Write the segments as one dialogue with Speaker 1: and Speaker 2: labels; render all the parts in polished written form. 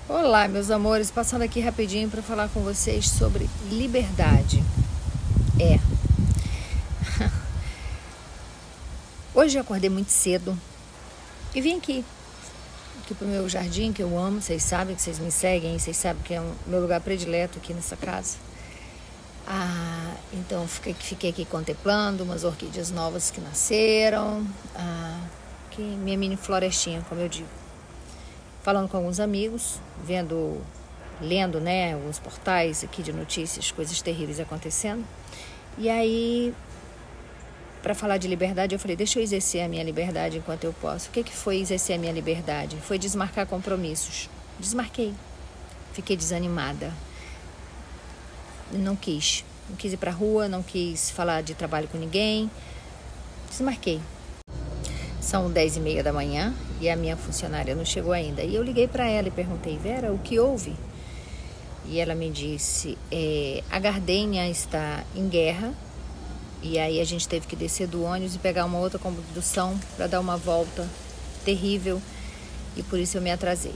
Speaker 1: Olá, meus amores, passando aqui rapidinho para falar com vocês sobre liberdade. É, hoje eu acordei muito cedo e vim aqui pro meu jardim, que eu amo. Vocês sabem que vocês me seguem, vocês sabem que é o meu lugar predileto aqui nessa casa. Então fiquei aqui contemplando umas orquídeas novas que nasceram, que minha mini florestinha, como eu digo. Falando com alguns amigos, lendo, né, alguns portais aqui de notícias, coisas terríveis acontecendo. E aí, para falar de liberdade, eu falei, deixa eu exercer a minha liberdade enquanto eu posso. O que foi exercer a minha liberdade? Foi desmarcar compromissos. Desmarquei. Fiquei desanimada. Não quis ir pra rua, não quis falar de trabalho com ninguém. Desmarquei. São 10h30 da manhã e a minha funcionária não chegou ainda. E eu liguei para ela e perguntei, Vera, o que houve? E ela me disse, a gardênia está em guerra. E aí a gente teve que descer do ônibus e pegar uma outra condução para dar uma volta terrível. E por isso eu me atrasei.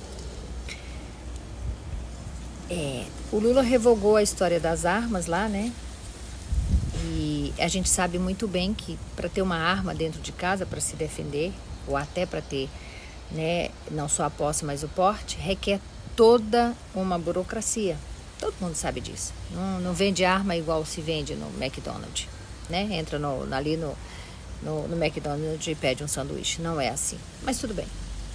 Speaker 1: O Lula revogou a história das armas lá, né? E a gente sabe muito bem que para ter uma arma dentro de casa, para se defender, ou até para ter, né, não só a posse, mas o porte, requer toda uma burocracia. Todo mundo sabe disso. Não vende arma igual se vende no McDonald's, né? Entra ali no McDonald's e pede um sanduíche. Não é assim. Mas tudo bem.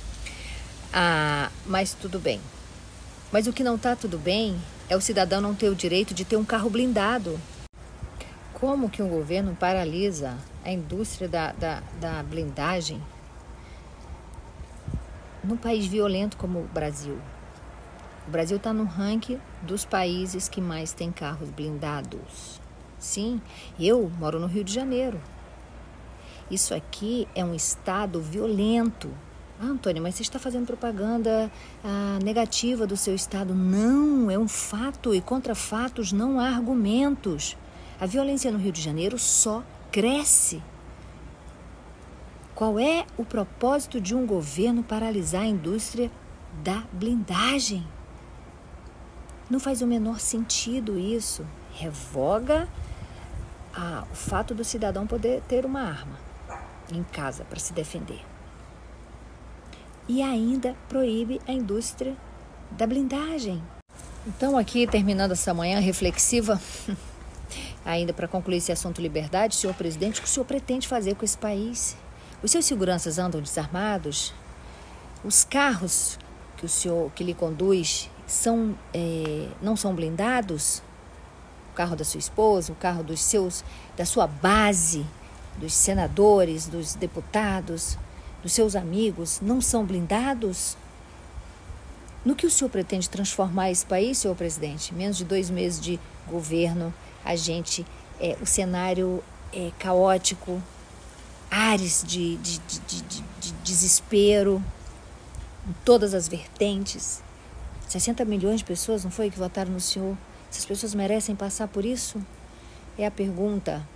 Speaker 1: Mas o que não está tudo bem é o cidadão não ter o direito de ter um carro blindado. Como que um governo paralisa a indústria da blindagem num país violento como o Brasil? O Brasil está no ranking dos países que mais tem carros blindados. Sim, eu moro no Rio de Janeiro. Isso aqui é um estado violento. Antônia, mas você está fazendo propaganda negativa do seu estado. Não, é um fato e contra fatos não há argumentos. A violência no Rio de Janeiro só cresce. Qual é o propósito de um governo paralisar a indústria da blindagem? Não faz o menor sentido isso. Revoga o fato do cidadão poder ter uma arma em casa para se defender. E ainda proíbe a indústria da blindagem. Então, aqui, terminando essa manhã reflexiva, ainda para concluir esse assunto liberdade, senhor presidente, o que o senhor pretende fazer com esse país? Os seus seguranças andam desarmados? Os carros que lhe conduz não são blindados? O carro da sua esposa, o carro da sua base, dos senadores, dos deputados, dos seus amigos, não são blindados? No que o senhor pretende transformar esse país, senhor presidente? Menos de 2 meses de governo, o cenário é caótico, ares de desespero, em todas as vertentes. 60 milhões de pessoas, não foi, que votaram no senhor? Essas pessoas merecem passar por isso? É a pergunta.